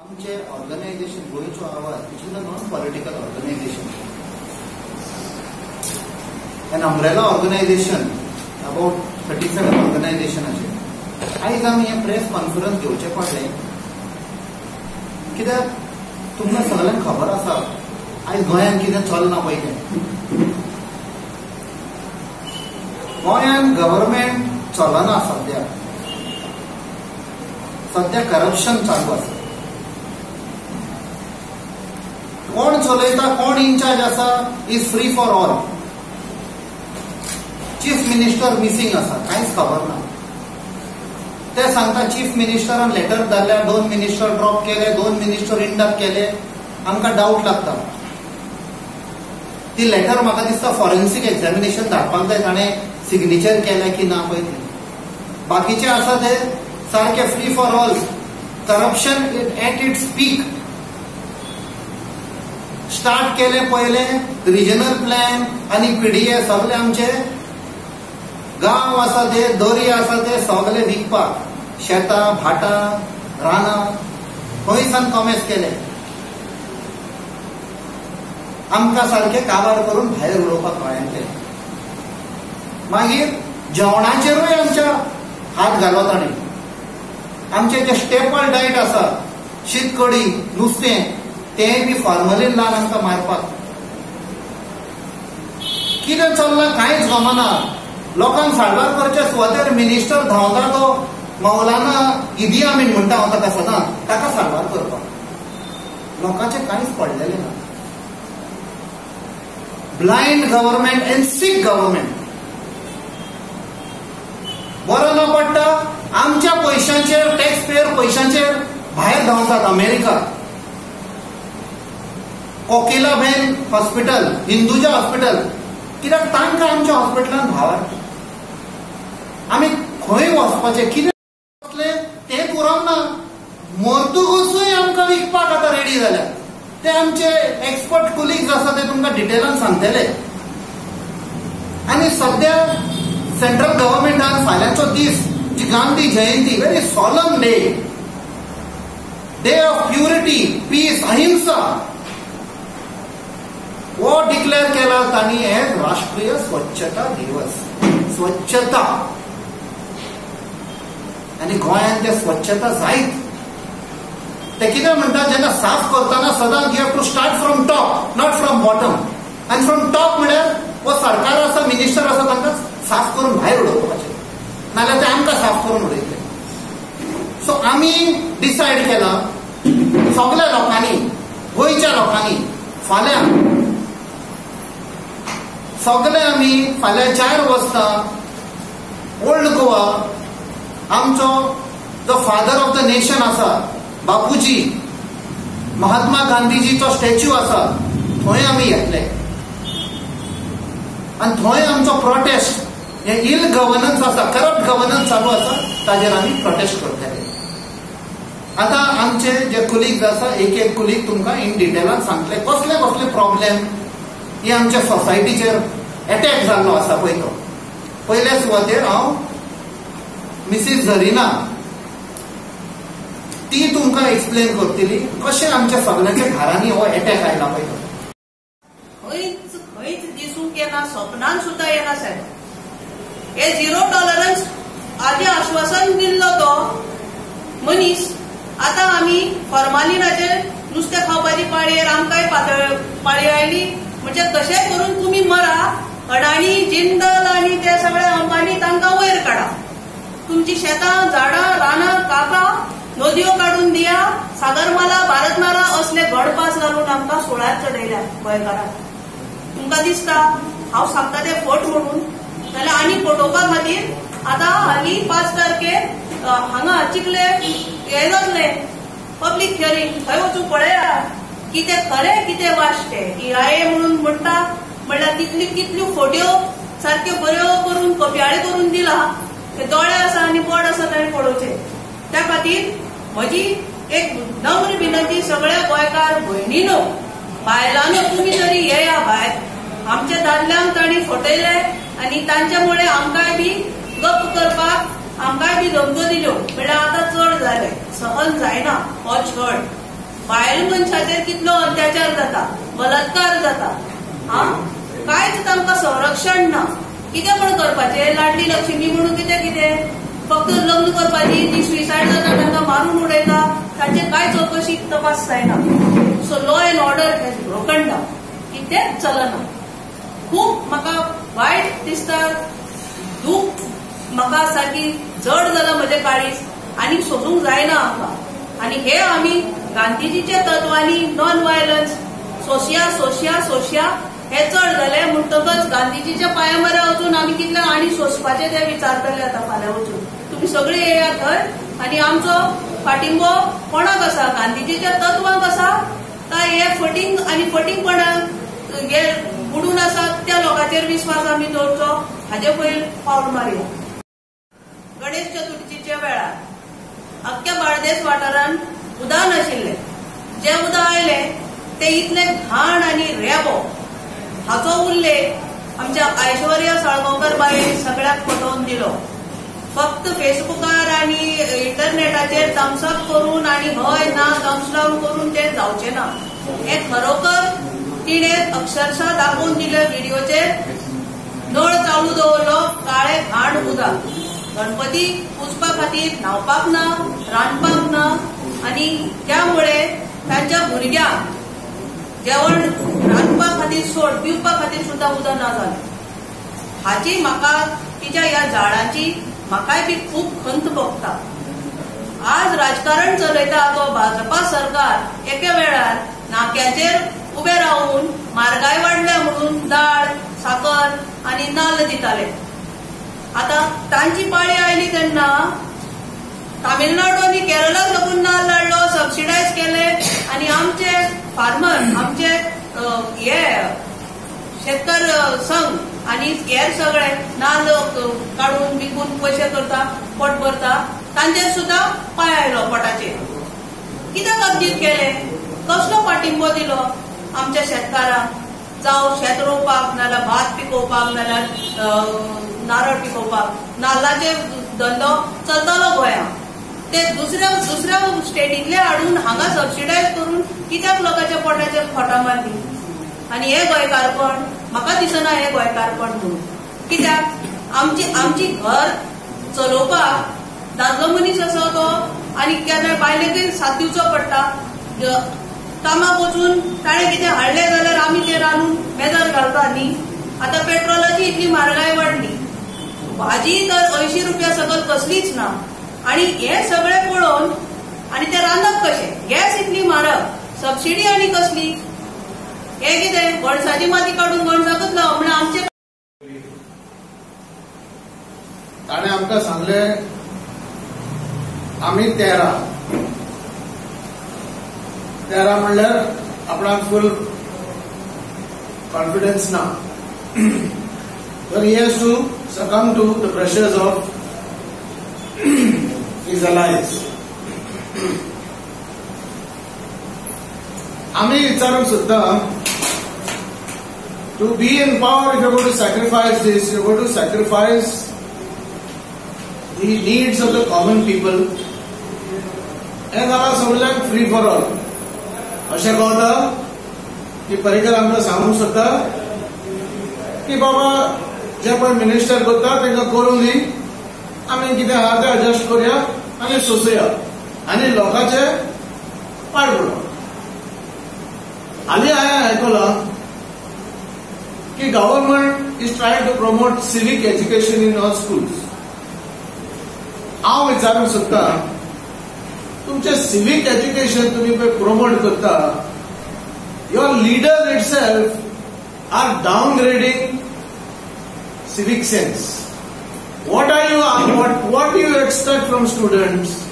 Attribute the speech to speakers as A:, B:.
A: आमचे ऑर्गनायझेशन गोयचो आवाज it is a non political organisation an umbrella organisation about 37 ऑर्गनायझेशनाचे आयज आमी हे प्रेस कॉन्फरन्स घेवचे पडले कित्याक तुमकां सगळ्यांक खबर आसा आयज गोंयांत कितें चलना पयलें गोंयांत गव्हर्नमेंट चलना सध्या करप्शन चालू आसा कोण चलयता कोण इन्चार्ज आसा is free for all chief minister missing आसा कांयच खबर ना ते सांगता चीफ मिनिस्टरान लेटर धाडल्या 2 मिनिस्टर ड्रॉप केले 2 मिनिस्टर इंडक्ट केले आमकां डाऊट लागता ती लेटर म्हाका दिसता फॉरेन्सिक एक्झामिनेशन धाडपाक जाय ताणें सिग्नेचर केल्या की ना पळय बाकीचे आसा ते सारखे free for all corruption at its peak start केले पहिले रिजनल प्लॅन आणि पीडीए सगळे आमचे गांव आसा ते दर्या आसा ते सगळे विकपाक शेतां भाटां रानां खंयसान कॉमेस केले आमकां सारखे काबार करून भायर उडोवपाक कळ्ळें मागीर जेवणाचेरूय आमच्या हात घालो ताणें आमचे जे स्टेपल डायट आसा शीत कडी नुस्तें तें बी फॉर्मलीन लावन आमकां मारपाक कितें चल्लां कांयच गमना लोकांक सारवार करचे सुवातेर मिनिस्टर धांवता तो मौलाना इदी आमीन म्हणटा हांव ताका सदांच ताका सारवार करपाक लोकांचें कांयच पडलेलें ना blind government and sick government बरो न पडटा आमच्या पयशांचेर टॅक्स पेयर पयशांचेर भायर धांवतात America Kokilaben hospital Hinduja hospital कित्याक तांकां आमच्या हॉस्पिटलांत भाव आमी खंय वचपाचें कितें वचले तें पुरोना मरतकूचय आमकां विकपाक आतां रेडी जाल्या ते आमचे एक्सपर्ट कुलीग्स आसा ते तुमकां डिटेलान सांगतले आनी सध्या सेंट्रल गव्हर्नमेंटान फाल्यांचो दीस जी Gandhi Jayanti very solemn day of purity peace ahimsa वो डिक्लेअर केला तांणी एज राष्ट्रीय स्वच्छता दिवस स्वच्छता आणि गोंयांत ते स्वच्छता जायत ते कितें म्हणटा जेन्ना साफ करतना सदांच you have to start from top not from bottom आनी फ्रॉम टॉप म्हळ्यार वो सरकार आसा मिनिस्टर आसा तांकां साफ करून भायर उडोवपाचें नाल्यार ते आमकां साफ करून उडयतले सो आमी डिसायड केला सगळ्या लोकांनी गोंयच्या लोकांनी फाल्यां सगळे आमी फाल्यां 4 वाजता ओल्ड गोवा आमचो जो फादर ऑफ द नेशन आसा बापूजी महात्मा गांधीजीचो स्टॅच्यू आसा थंय आमी येतले आनी थंय आमचो प्रोटेस्ट हे इल गव्हर्नन्स आसा करप्ट गव्हर्नन्स चालू आसा ताजेर आमी प्रोटेस्ट करतले आतां आमचे जे कुलीग्स आसा एक कुलीग तुमकां इन डिटेलान सांगतले कसले कसले प्रॉब्लेम हे आमच्या सोसायटीचेर अटॅक जाल्लो आसा पळय तो पयल्या सुवातेर हांव मिसीस झरिना ती तुमकां एक्सप्लेन करतली कशें आमच्या सगळ्यांच्या घरांनी हो अटॅक आयला पळय तो
B: खंयच दिसूंक येना सपनान सुद्दां येना साहेब हे 0 टॉलरन्स आदी आश्वासन दिल्लो तो मनीस आतां आमी फॉर्मालिनाचेर नुस्तें खावपाची पाळयेर आमकांय पाळी आयली म्हणजे कशेंय करून तुमी मरा अडाणी जिंदल आनी ते सगळे अंबानी तांकां वयर काडा तुमची शेतां झाडां रानां कापा नदयो काडून दिया सागरमाला भारतमाला असले गडपास घालून आमकां सोळ्यार चडयल्या गोंयकारांक तुमकां दिसता हांव सांगता ते फट म्हणून जाल्यार आनी फटोवपा खातीर आतां हालीं 5 तारखेर हांगा चिखले हे जातले पब्लीक हियरींग थंय वचून पळयात कितें खरें कितें वाश्टें इराये म्हणून म्हणटा म्हणल्यार कितल्यो फोट्यो सारक्यो बऱ्यो करून कप्याळे करून दिला ते दोळे आसा आनी बोट आसा ताणें पळोवचे त्या खातीर म्हजी एक नम्र विनंती सगळ्या गोंयकार भयणीनो बायलांनो तुमी तरी येया भायर आमच्या दादल्यांक तांणी फटयले आनी तांच्या मुळे आमकांय बी गप्प करपाक आमकांय बी धमक्यो दिल्यो म्हणल्यार आतां चड जालें सहन जायना हो छळ बायल मनशाचेर कितलो अत्याचार जाता, बलात्कार जाता, कांयच तांकां संरक्षण ना. कितें म्हण करपाचें? लाडली लक्ष्मी म्हणून कितें फक्त लग्न करपाची, ती सुसायड जाता तांकां मारून उडयता, तांचे कांय चवकशी तपास जायना. So law and order has broken down. कितेंच चलना. खूब म्हाका वायट दिसता. दूख म्हाका सारकी जड जाला म्हजे काळीज, आनी सोसूंक जायना आमकां. आनी हे आमी गांधीजीच्या तत्वांनी नॉन व्हायलन्स, सोशिया हे चड जाले म्हणटकच गांधीजीच्या पांया मरे वचून आमी कितले आनी सोंसपाचे ते विचारतले आतां फाल्यां वचून. तुमी सगळे येयात थंय आनी आमचो फाटिंबो कोणाक आसा? गांधीजीच्या तत्वांक आसा काय हे फटींग आनी फटींगपणाक हे बुडून आसात त्या लोकांचेर विश्वास आमी दवरचो? हाजे पयलीं पावल मारया. गणेश चतुर्थीच्या वेळार अख्ख्या बार्देस वाठारांत उदक नाशिल्ले. जे उदक आयले ते इतले घाण आनी रेबो हाचो उल्लेख आमच्या ऐश्वर्या साळगांवकर बायेन सगळ्याक पटोवन दिलो. फक्त फेसबुकार आनी इंटरनेटाचेर थम्सअप करून आनी हय ना थम्स डावन करून ते जावचे ना. हे खरोखर तिणे अक्षरशः दाखोवन दिले व्हिडिओचेर. नळ चालू दवरलो, काळे घाण उदक. गणपती पुजपा खातीर न्हावपाक ना, रांदपाक ना, आनी त्यामुळे तांच्या भुरग्यांक जेवण रांदपा खातीर सोड पिवपा खातीर सुद्धा उदक ना जालें. हाची म्हाका तिच्या ह्या झाडांची म्हाकाय बी खूब खंत भोगता. आज राजकारण चलयता तो भाजपा सरकार एके वेळार नाक्याचेर उबे रावून म्हारगाय वाडल्या म्हणून दाळ, साकर आनी नाल्ल दिताले. आतां तांची पाळी आयली तेन्ना तामिळनाडू आनी केरळा लागून नाल्ल हाडलो, सबसिडायज केले आनी आमचे फार्मर, आमचे हे शेतकार संघ आनी हेर सगळे नाल्ल काडून विकून पयशे करता, पोट भरता, तांचेर सुद्धा पांय आयलो पोटाचेर. कित्याक अब्जीत केले? कसलो पाठिंबो दिलो आमच्या शेतकारांक? जावं शेत रोवपाक, नाल्यार भात पिकोवपाक, नाल्यार नारळ पिकोवपाक. नाल्लाचे धंदो चलतालो गोंयांत. ते दुसऱ्या स्टेटींतले हाडून हांगा सबसिडायज करून कित्याक लोकांच्या पोटाचेर खोटां मारली? आनी हे गोंयकारपण म्हाका दिसना हे गोंयकारपण म्हणून. कित्याक आमची घर चलोवपाक दादलो मनीस आसा तो आनी केन्ना बायलेकय साथ दिवचो पडटा. कामाक वचून ताणें कितें हाडलें जाल्यार आमी तें रांदून मेजार घालता न्ही. आतां पेट्रोलाची इतली म्हारगाय वाडली, भाजी तर 80 रुपया सकल कसलीच ना. आनी हे सगळें पळोवन आनी ते रांदप कशें? गॅस इतली म्हारग, सबसिडी आनी कसली? हे कितें गणसाची माती काडून गणसाकच लाव म्हण आमचे.
A: ताणें आमकां सांगलें आमी 13 म्हणल्यार आपणाक फुल कॉन्फिडन्स ना. But he has to succumb to the pressures of his allies. आम्ही विचारूंक सोदता, to be in power, if you're going to sacrifice this, you're going to sacrifice the needs of the common people. हे जाल्यार सगळ्यांक free for all अशें कळटा की पर्रीकर आमकां सांगूंक सोदता की बाबा जे पण मिनिस्टर करता तांकां करूंक दी, आमी कितें आहा तें एडजस्ट करुया आनी सोंसुया आनी लोकांचे पाड पडो. हालीं हांवें आयकलां की government is trying to promote civic education in all schools. हांव विचारूंक सोदता, तुमचे सिवीक एज्युकेशन तुम्ही पळय प्रमोट करता, your leaders itself are downgrading civic sense. What do you expect from students?